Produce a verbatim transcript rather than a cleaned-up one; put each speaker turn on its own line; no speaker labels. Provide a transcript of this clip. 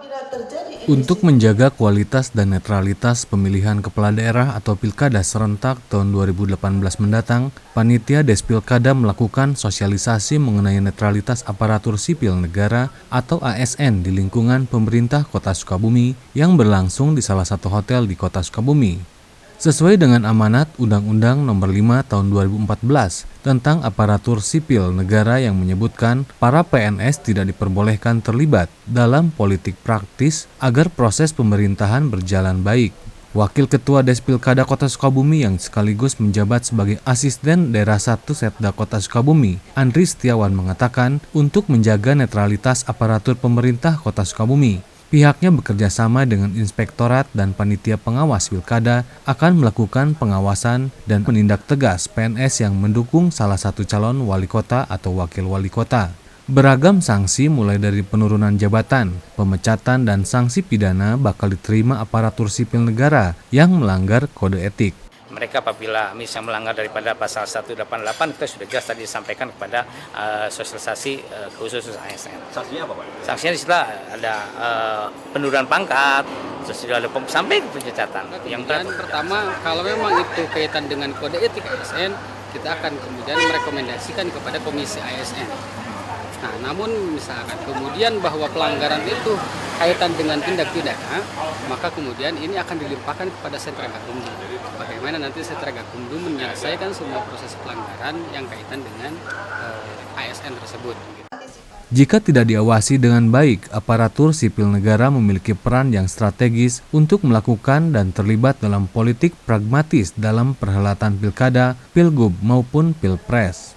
Untuk menjaga kualitas dan netralitas pemilihan kepala daerah atau pilkada serentak tahun dua ribu delapan belas mendatang, Panitia Despilkada melakukan sosialisasi mengenai netralitas aparatur sipil negara atau A S N di lingkungan pemerintah Kota Sukabumi yang berlangsung di salah satu hotel di Kota Sukabumi. Sesuai dengan amanat Undang-Undang Nomor lima Tahun dua ribu empat belas tentang aparatur sipil negara yang menyebutkan para P N S tidak diperbolehkan terlibat dalam politik praktis agar proses pemerintahan berjalan baik. Wakil Ketua Despilkada Kota Sukabumi yang sekaligus menjabat sebagai Asisten Daerah satu Setda Kota Sukabumi, Andri Setiawan mengatakan untuk menjaga netralitas aparatur pemerintah Kota Sukabumi, pihaknya bekerja sama dengan Inspektorat dan Panitia Pengawas Pilkada akan melakukan pengawasan dan menindak tegas P N S yang mendukung salah satu calon wali kota atau wakil wali kota. Beragam sanksi mulai dari penurunan jabatan, pemecatan, dan sanksi pidana bakal diterima aparatur sipil negara yang melanggar kode etik.
Mereka apabila misalnya melanggar daripada pasal seratus delapan puluh delapan, kita sudah jelas tadi disampaikan kepada uh, sosialisasi uh, khusus A S N.
Sanksinya apa, Pak?
Sanksinya di situ ada uh, penurunan pangkat, terus juga ada sampai ke pemecatan.
Yang pertama, kalau memang itu kaitan dengan kode etik A S N, kita akan kemudian merekomendasikan kepada Komisi A S N. Nah, namun misalkan kemudian bahwa pelanggaran itu kaitan dengan tindak pidana, maka kemudian ini akan dilimpahkan kepada Sentragakumdu. Bagaimana nanti Sentragakumdu menyelesaikan semua proses pelanggaran yang kaitan dengan uh, A S N tersebut.
Jika tidak diawasi dengan baik, aparatur sipil negara memiliki peran yang strategis untuk melakukan dan terlibat dalam politik pragmatis dalam perhelatan pilkada, pilgub maupun pilpres.